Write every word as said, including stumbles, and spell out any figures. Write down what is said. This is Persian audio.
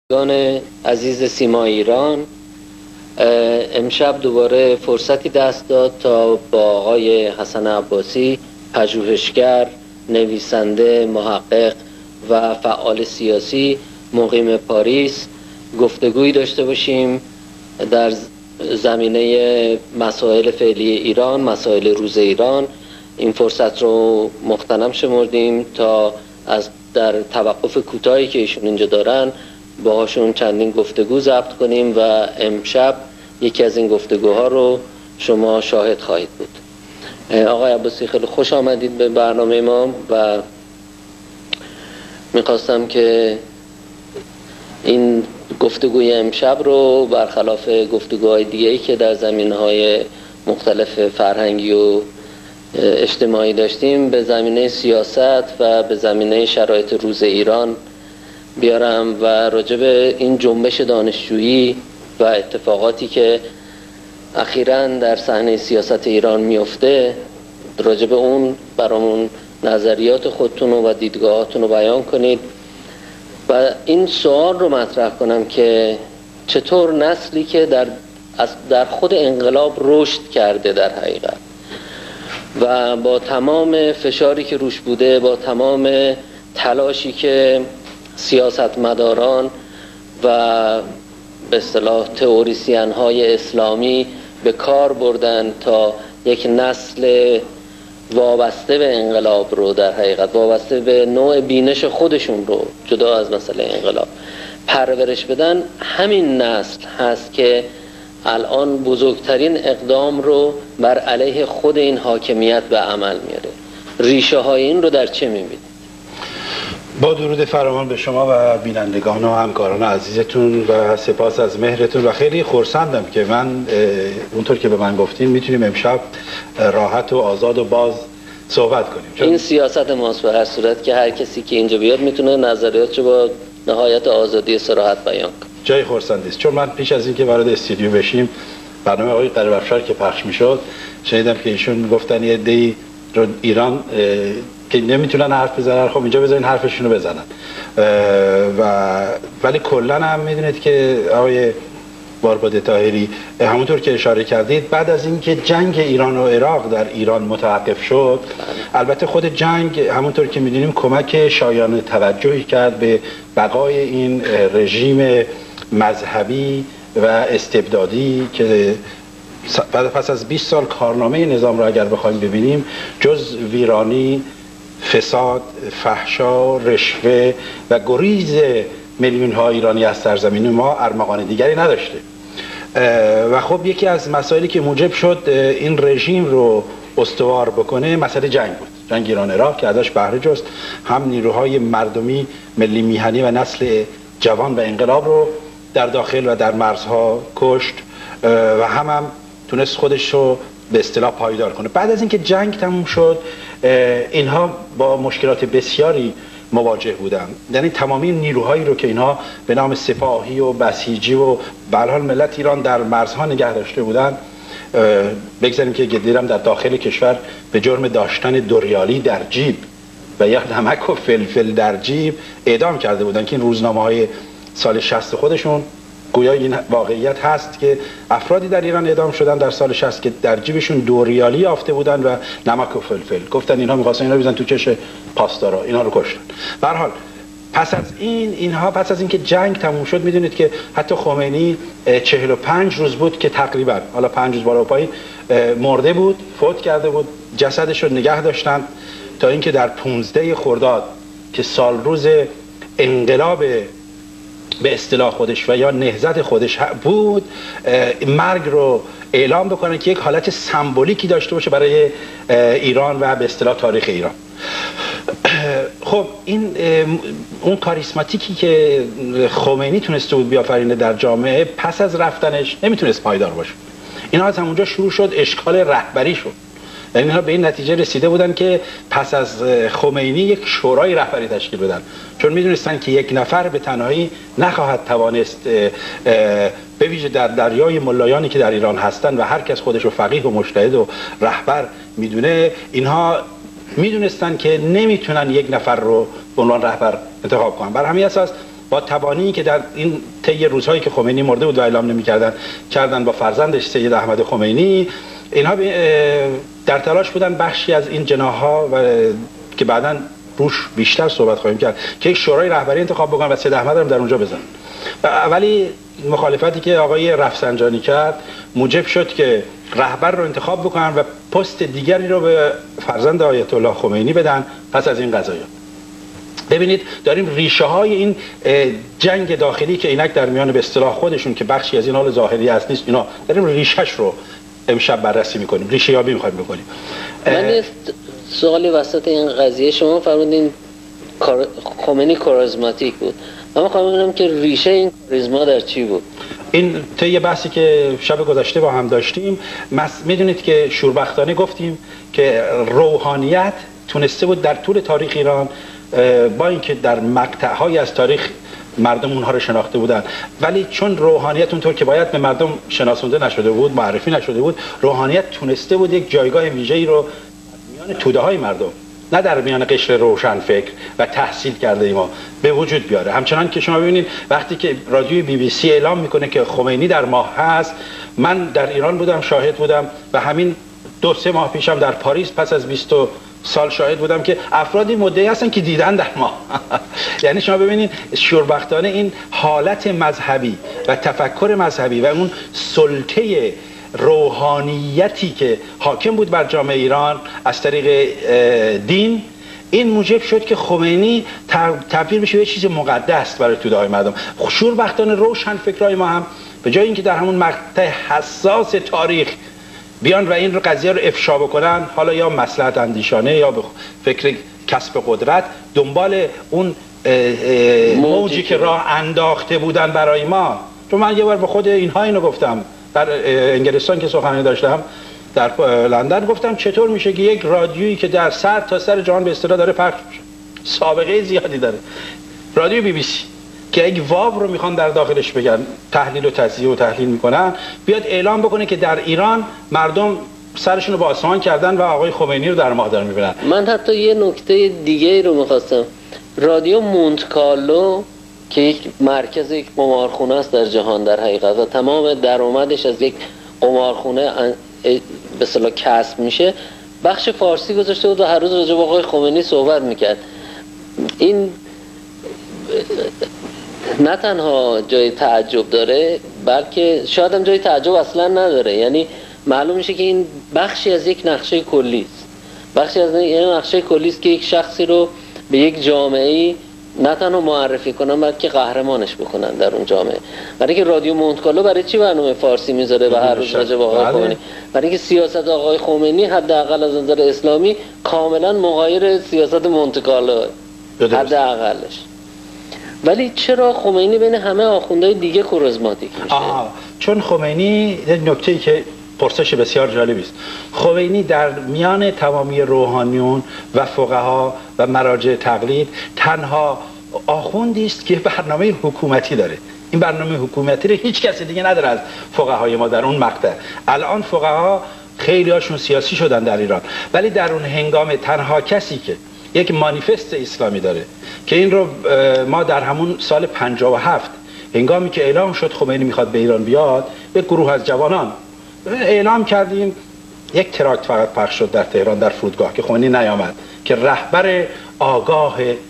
بینندگان عزیز سیما ایران، امشب دوباره فرصتی دست داد تا با آقای حسن عباسی، پژوهشگر، نویسنده، محقق و فعال سیاسی مقیم پاریس گفتگویی داشته باشیم در زمینه مسائل فعلی ایران، مسائل روز ایران. این فرصت رو مغتنم شمردیم تا از در توقف کوتاهی که ایشون اینجا دارن باهاشون چندین گفتگو ضبط کنیم و امشب یکی از این گفتگوها رو شما شاهد خواهید بود. آقای عباسی خیلی خوش آمدید به برنامه ما و میخواستم که این گفتگوی امشب رو برخلاف گفتگوهای دیگه‌ای که در زمینه‌های مختلف فرهنگی و اجتماعی داشتیم به زمینه سیاست و به زمینه شرایط روز ایران بیارم و راجع به این جنبش دانشجویی و اتفاقاتی که اخیراً در صحنه سیاست ایران میفته راجع به اون برامون نظریات خودتون و دیدگاهاتون رو بیان کنید و این سوال رو مطرح کنم که چطور نسلی که در در خود انقلاب رشد کرده در حقیقت و با تمام فشاری که روش بوده، با تمام تلاشی که سیاستمداران و به اصطلاح تئوریسین های اسلامی به کار بردن تا یک نسل وابسته به انقلاب رو در حقیقت وابسته به نوع بینش خودشون رو جدا از مسئله انقلاب پرورش بدن، همین نسل هست که الان بزرگترین اقدام رو بر علیه خود این حاکمیت به عمل میاره. ریشه های این رو در چه میبینید؟ با درود فراوان به شما و بینندگان و همکاران عزیزتون و سپاس از مهرتون و خیلی خرسندم که من اونطور که به من گفتین میتونیم امشب راحت و آزاد و باز صحبت کنیم. این سیاست ماست به هر صورت که هر کسی که اینجا بیاد میتونه نظریاتشو با نهایت آزادی صراحت بیان کنه. جای خرسندی است، چون من پیش از اینکه وارد استودیو بشیم برنامه آقای قره‌افشار که پخش میشد شنیدم که ایشون گفتن یه عده‌ای رو ایران که نمیتونن حرف بزنن، خب اینجا بذارین حرفشون رو بزنن و ولی کلا هم میدونید که آقای بارباد طاهری همونطور که اشاره کردید بعد از اینکه جنگ ایران و عراق در ایران متوقف شد، البته خود جنگ همونطور که میدونیم کمک شایان توجهی کرد به بقای این رژیم مذهبی و استبدادی که بعد پس از بیست سال کارنامه نظام را اگر بخوایم ببینیم جز ویرانی، فساد، فحشا، رشوه و گریز میلیون ها ایرانی از سرزمین ما ارمغان دیگری نداشته و خب یکی از مسائلی که موجب شد این رژیم رو استوار بکنه مسئله جنگ بود، جنگ ایران عراق که ازش بهره جست، هم نیروهای مردمی ملی میهنی و نسل جوان و انقلاب رو در داخل و در مرزها کشت و هم هم تونست خودش رو به اصطلاح پایدار کنه. بعد از اینکه جنگ تموم شد اینها با مشکلات بسیاری مواجه بودن، یعنی تمامی نیروهایی رو که اینها به نام سپاهی و بسیجی و به هر حال ملت ایران در مرزها نگه داشته بودن، بگذاریم که گدیرم در داخل کشور به جرم داشتن دوریالی در جیب و یک نمک و فلفل در جیب اعدام کرده بودن که این روزنامه های سال شصت خودشون گویا این واقعیت هست که افرادی در ایران اعدام شدن در سال شصت که در جیبشون دوریالی یافته بودن و نمک و فلفل، گفتن اینها می‌خواستن اینا بزنن تو چش پاسدارا، اینا رو کشتن. به هر حال پس از این اینها پس از اینکه جنگ تموم شد میدونید که حتی خمینی چهل و پنج روز بود که تقریبا حالا پنج روز بالا و پایین مرده بود، فوت کرده بود، جسدش رو نگه داشتن تا اینکه در پانزده خرداد که سال روز انقلاب به اصطلاح خودش و یا نهضت خودش بود مرگ رو اعلام بکنن که یک حالت سمبولیکی داشته باشه برای ایران و به اصطلاح تاریخ ایران. خب این اون کاریسماتیکی که خمینی تونسته بود بیافرینه در جامعه پس از رفتنش نمیتونست پایدار باشه. اینا از همونجا شروع شد اشکال رهبری شد، یعنی اینها به این نتیجه رسیده بودن که پس از خمینی یک شورای رهبری تشکیل بدن، چون میدونستن که یک نفر به تنهایی نخواهد توانست به ویژه در دریای ملایانی که در ایران هستن و هر کس خودش رو فقیه و مجتهد و رهبر میدونه، اینها میدونستن که نمیتونن یک نفر رو به عنوان رهبر انتخاب کنن. بر همین اساس با تبانی که در این طی روزهایی که خمینی مرده بود و اعلام نمی‌کردن کردن با فرزندش سید احمد خمینی، اینها در تلاش بودن بخشی از این جناح‌ها و که بعداً روش بیشتر صحبت خواهیم کرد که یک شورای رهبری انتخاب بکنن و سید احمد هم در اونجا بزنن. ولی مخالفتی که آقای رفسنجانی کرد موجب شد که رهبر رو انتخاب بکنن و پست دیگری رو به فرزند آیت الله خمینی بدن پس از این قضایا. ببینید داریم ریشه های این جنگ داخلی که اینک در میان به اصطلاح خودشون که بخشی از این حال ظاهری هست نیست، اینا داریم ریشهش رو امشب بررسی میکنیم، ریشه یابی میخوایم بکنیم. من سوالی وسط این قضیه، شما فرمودین خمینی کاریزماتیک بود، من میخوام ببینم که ریشه این کاریزما در چی بود؟ این طی بحثی که شب گذشته با هم داشتیم، میدونید که شوربختانه گفتیم که روحانیت تونسته بود در طول تاریخ ایران، با اینکه در مقطع‌های از تاریخ مردم اونها رو شناخته بودن، ولی چون روحانیت اونطور که باید به مردم شناسونده نشده بود، معرفی نشده بود، روحانیت تونسته بود یک جایگاه ویژه‌ای رو میان توده‌های مردم، نه در میان قشر روشن فکر و تحصیل کرده ما به وجود بیاره. همچنان که شما ببینید وقتی که رادیوی بی بی سی اعلام میکنه که خمینی در ماه هست، من در ایران بودم، شاهد بودم و همین دو سه ماه پیشم در پاریس پس از بیست سال شاهد بودم که افرادی مدعی هستن که دیدن در ماه. یعنی شما ببینید شوربختانه این حالت مذهبی و تفکر مذهبی و اون سلطه روحانیتی که حاکم بود بر جامعه ایران از طریق دین، این موجب شد که خمینی تبدیل بشه به چیز مقدس برای توده‌های مردم. شوربختانه روشن فکرای ما هم به جای اینکه در همون مقطع حساس تاریخ بیان و این رو قضیه رو افشا بکنن، حالا یا مصلحت اندیشانه یا به فکر کسب قدرت، دنبال اون موجی که راه انداخته بودن برای ما. تو من یه بار به خود اینها اینو گفتم در انگلستان که سخنرانی داشتم در لندن، گفتم چطور میشه که یک رادیویی که در سر تا سر جهان به اصطلاح داره پخش میشه، سابقه زیادی داره، رادیو بی بی سی که یک واب رو میخوان در داخلش بگن تحلیل و تجزیه و تحلیل میکنن، بیاد اعلام بکنه که در ایران مردم سرشون رو با آسمان کردن و آقای خمینی رو در ماه دارن میبینن. من حتی یه نکته دیگه رو میخواستم، رادیو مونت کارلو که یک مرکز یک قمارخونه است در جهان در حقیقت و تمام درآمدش از یک قمارخونه به اصطلاح کسب میشه، بخش فارسی گذاشته بود و هر روز راجع به آقای خمینی صحبت میکرد. این نه تنها جای تعجب داره بلکه شاید هم جای تعجب اصلا نداره، یعنی معلوم میشه که این بخشی از یک نقشه کلی است، بخشی از یک نقشه کلی است که یک شخصی رو به یک جامعه‌ای نه تنها معرفی کنن بلکه قهرمانش بکنن در اون جامعه. برای که رادیو مونت کارلو برای چی برنامه فارسی میذاره و هر روز راجع به آقای خمینی؟ برای که سیاست آقای خمینی حداقل از نظر اسلامی کاملا مغایر سیاست مونت کارلو حداقلش. ولی چرا خمینی بین همه آخوندهای دیگه کاریزماتیک میشه؟ آها، چون خمینی یک نکته‌ای که پرسش بسیار جالبی است. خمینی در میان تمامی روحانیون و فقها و مراجع تقلید تنها آخوندی است که برنامه حکومتی داره. این برنامه حکومتی رو هیچ کسی دیگه نداره از فقهای ما در اون مقطع. الان فقها خیلی هاشون سیاسی شدن در ایران، ولی در اون هنگام تنها کسی که یک مانیفست اسلامی داره که این رو ما در همون سال پنجاه و هفت هنگامی که اعلام شد خمینی میخواد به ایران بیاد، یک گروه از جوانان اعلام کردیم، یک تراکت فقط پخش شد در تهران در فرودگاه که خمینی نیامد، که رهبر آگاه